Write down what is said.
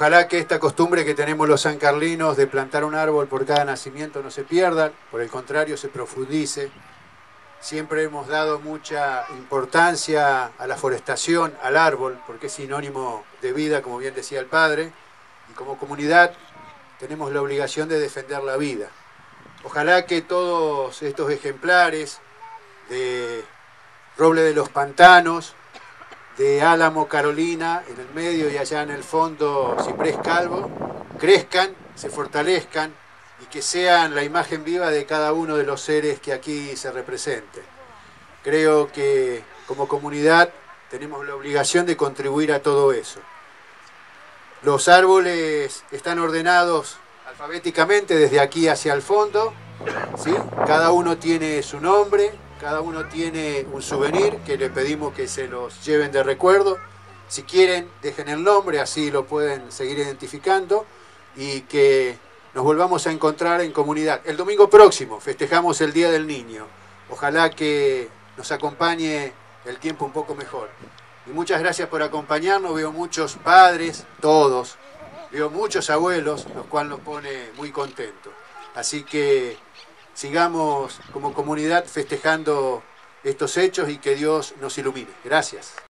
Ojalá que esta costumbre que tenemos los sancarlinos de plantar un árbol por cada nacimiento no se pierda, por el contrario se profundice. Siempre hemos dado mucha importancia a la forestación, al árbol, porque es sinónimo de vida, como bien decía el padre, y como comunidad tenemos la obligación de defender la vida. Ojalá que todos estos ejemplares de roble de los pantanos, de álamo Carolina en el medio y allá en el fondo ciprés calvo, crezcan, se fortalezcan y que sean la imagen viva de cada uno de los seres que aquí se representen. Creo que como comunidad tenemos la obligación de contribuir a todo eso. Los árboles están ordenados alfabéticamente desde aquí hacia el fondo, ¿sí? Cada uno tiene su nombre, cada uno tiene un souvenir que le pedimos que se los lleven de recuerdo. Si quieren, dejen el nombre, así lo pueden seguir identificando y que nos volvamos a encontrar en comunidad. El domingo próximo festejamos el Día del Niño. Ojalá que nos acompañe el tiempo un poco mejor. Y muchas gracias por acompañarnos. Veo muchos padres, todos. Veo muchos abuelos, lo cual nos pone muy contentos. Así que sigamos como comunidad festejando estos hechos y que Dios nos ilumine. Gracias.